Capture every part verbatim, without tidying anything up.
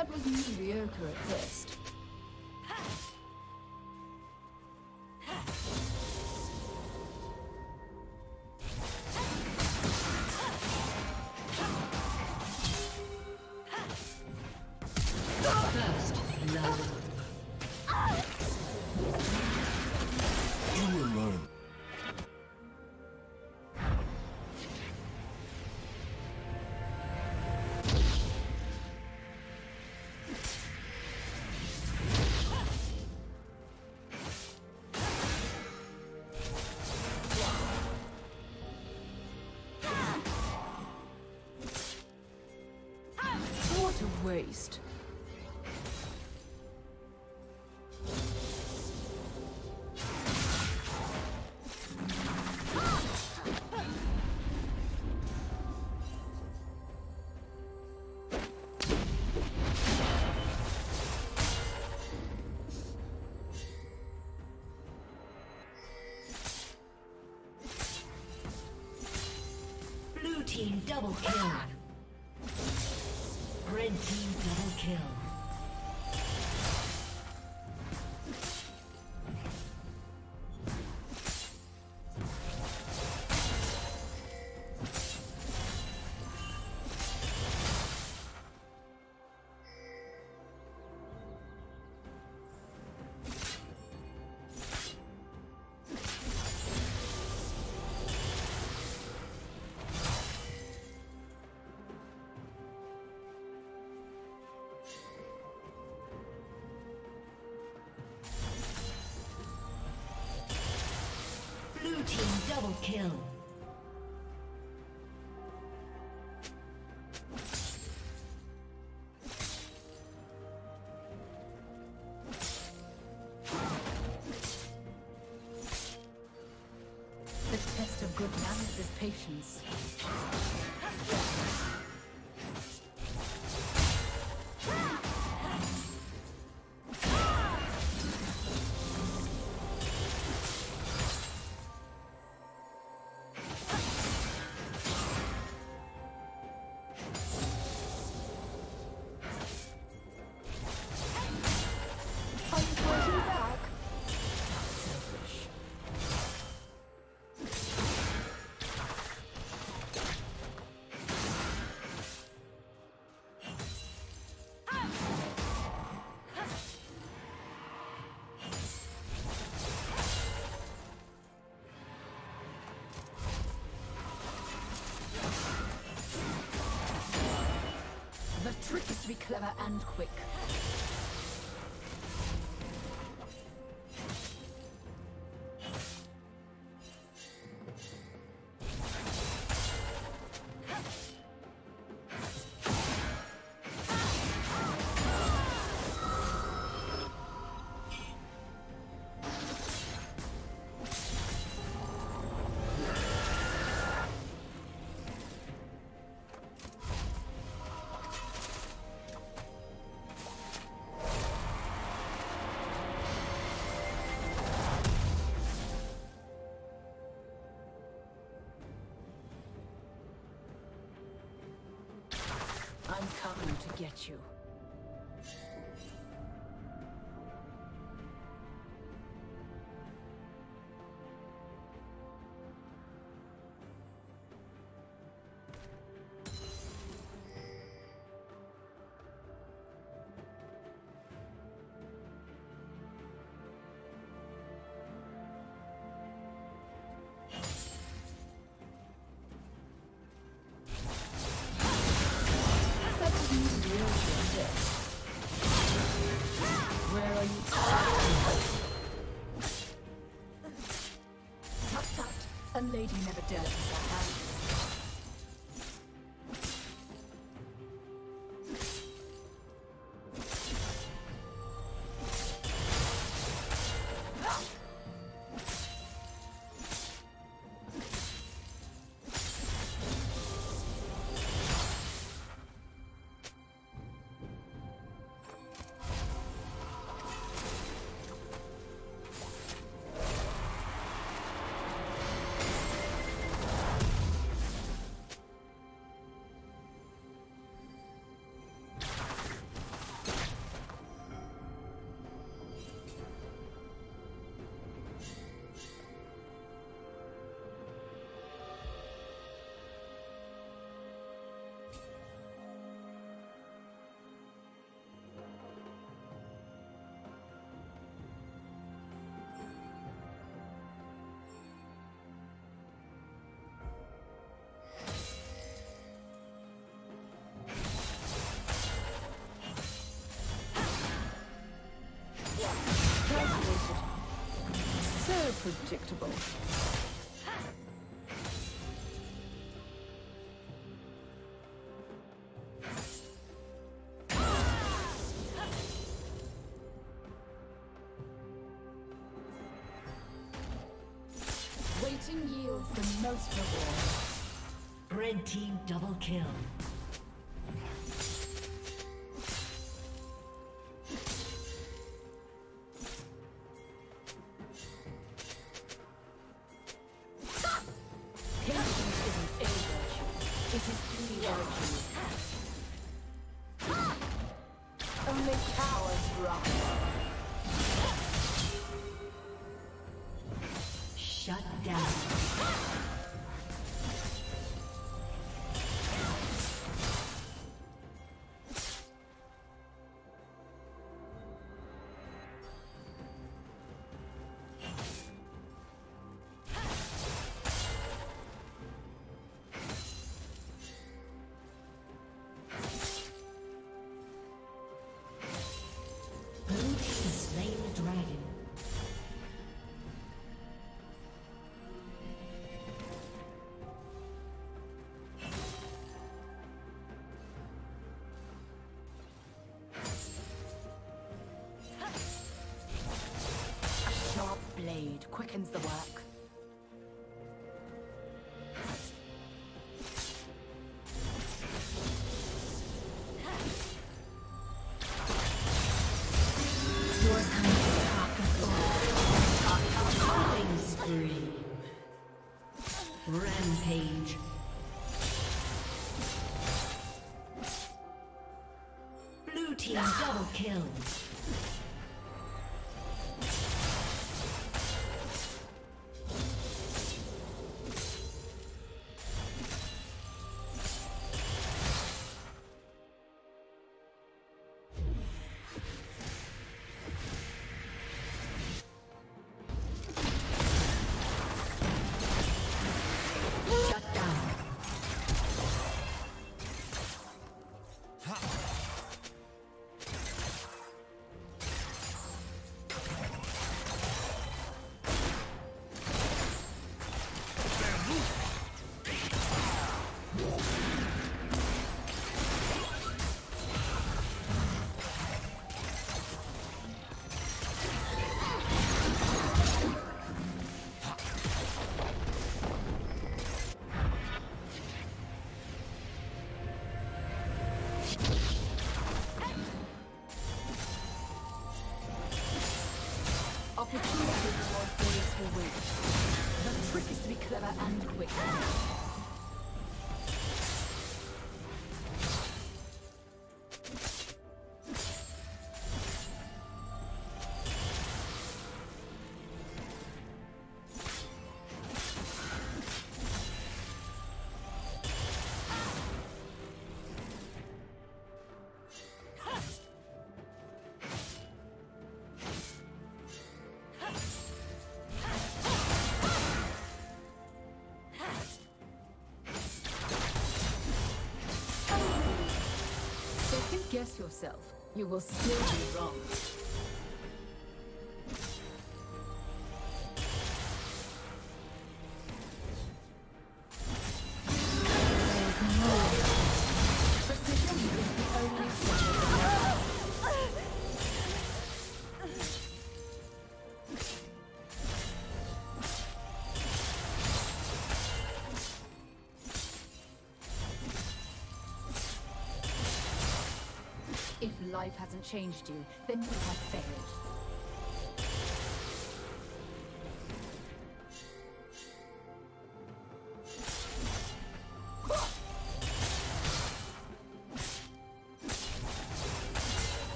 That was mediocre at best. First love. You alone. What a waste. Blue team double kill. Red team double kill. Blue team double kill. The test of good manners is patience. The trick is to be clever and quick. I'm coming to get you. Where are you? Tut tut. A lady never dirties her hands. predictable. Waiting yields the most reward. Red team double kill. Only cowards run. Shut down. Blade quickens the work. Your kind of killing spree. Rampage. Blue team double kill. Opportunity reward those who wait. The trick is to be clever and quick. Guess yourself. You will still be wrong. Precision is the only If life hasn't changed you, then you have failed.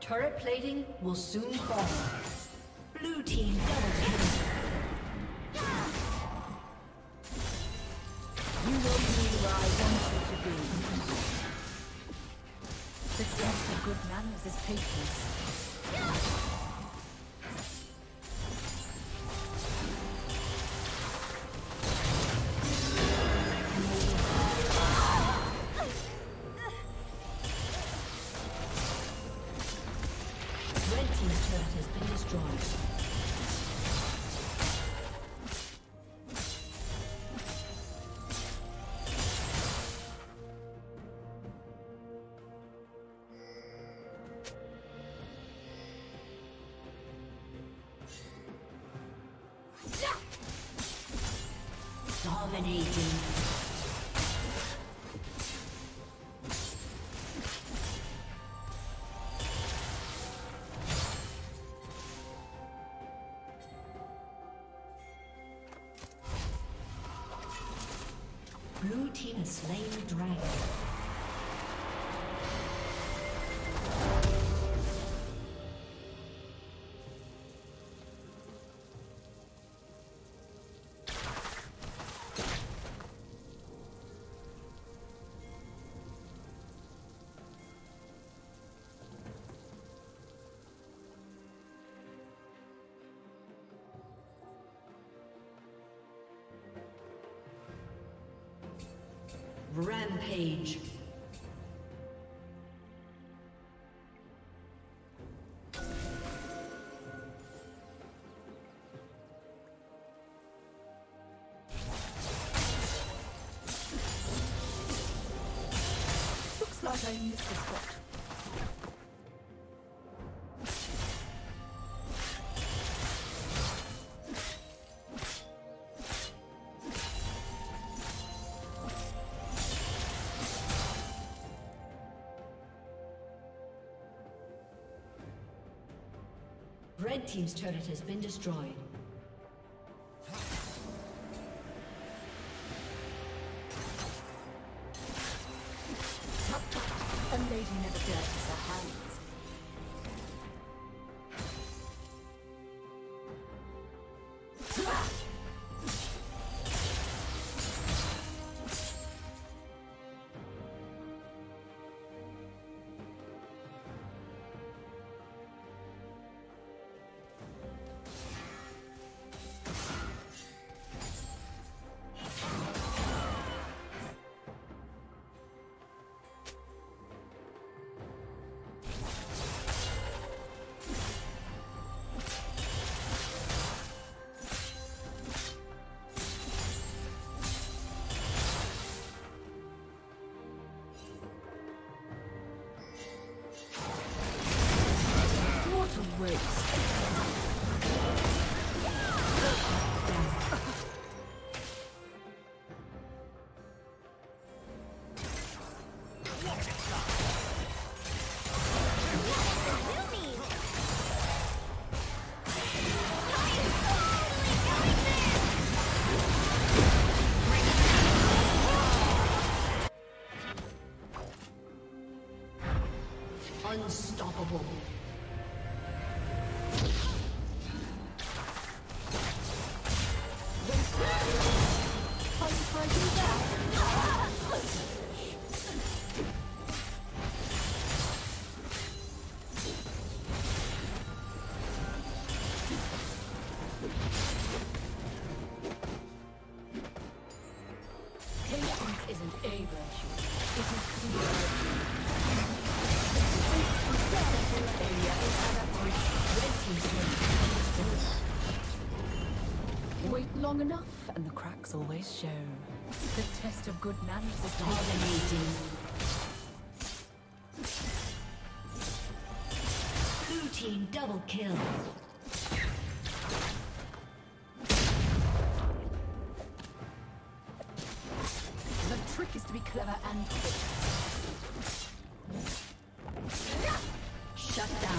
Turret plating will soon fall. Blue team double kill. You will be where I want you to be. The test of good manners is patience. Dominating. Blue team has slain the dragon. Rampage. Looks like I missed the spot. Red team's turret has been destroyed. A lady never dirties her hands. Unstoppable. Are you fighting back? Patience isn't a virtue. It is clear. Wait long enough and the cracks always show. The test of good manners is dominating. Blue team double kill. The trick is to be clever and quick. Shut down.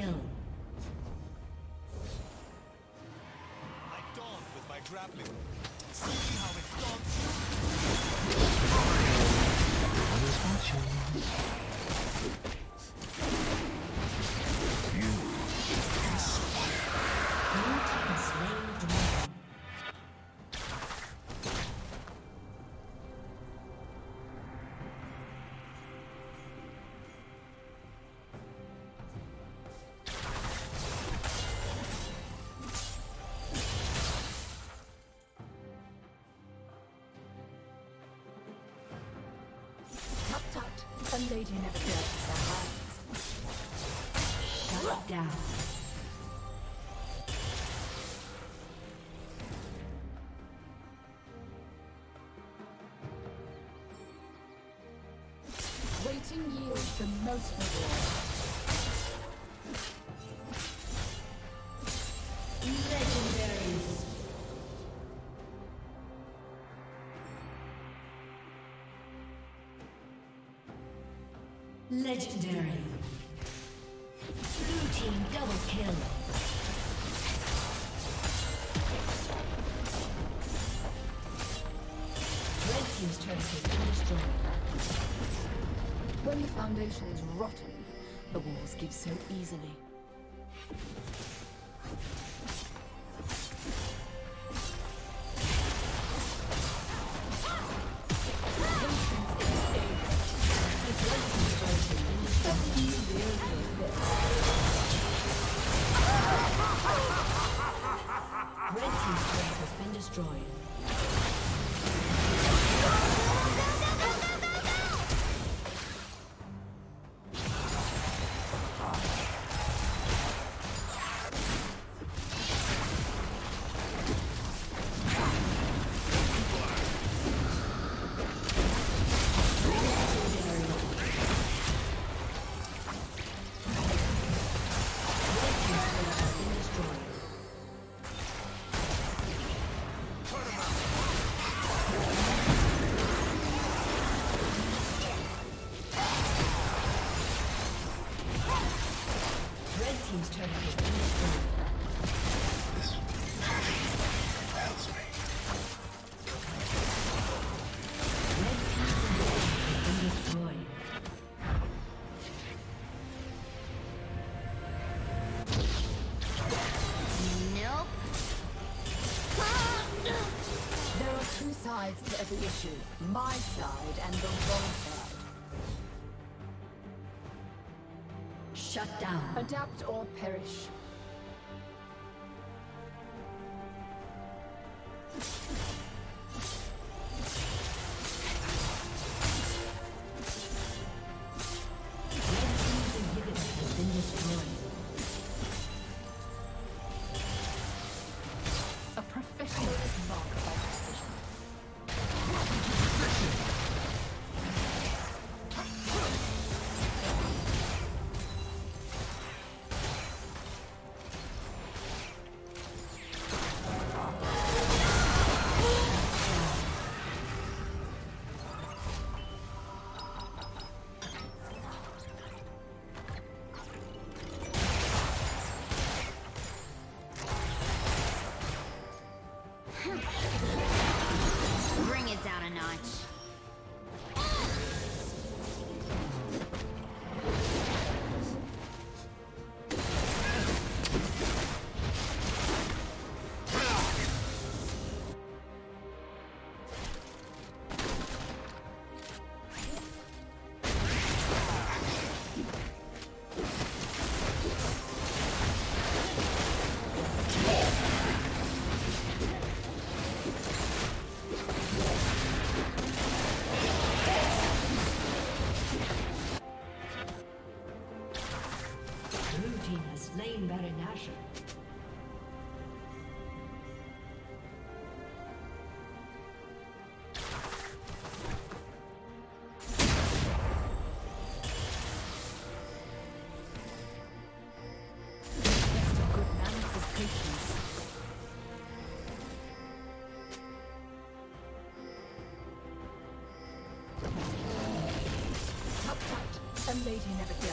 kill. I dawn with my grappling. See how it daunts you? What is watching? You inspire. Blue team slain dragon. A lady never builds their hands. Shut down. Waiting yields the most reward. Legendaries. Legendary. Blue team double kill. Red team's turret has been destroyed. When the foundation is rotten, the walls give so easily. Red team's turret has been destroyed. Team's turret has been destroyed. This fails me. Red team's inhibitor has been destroyed. Nope. There are two sides to every issue. My side and the wrong side. Shut down. Adapt or perish. Red team's inhibitor has been destroyed. A professional is marked by precision. Bring it down a notch. Slain Baron Nashor. Good manners is patience. Top tight. A lady never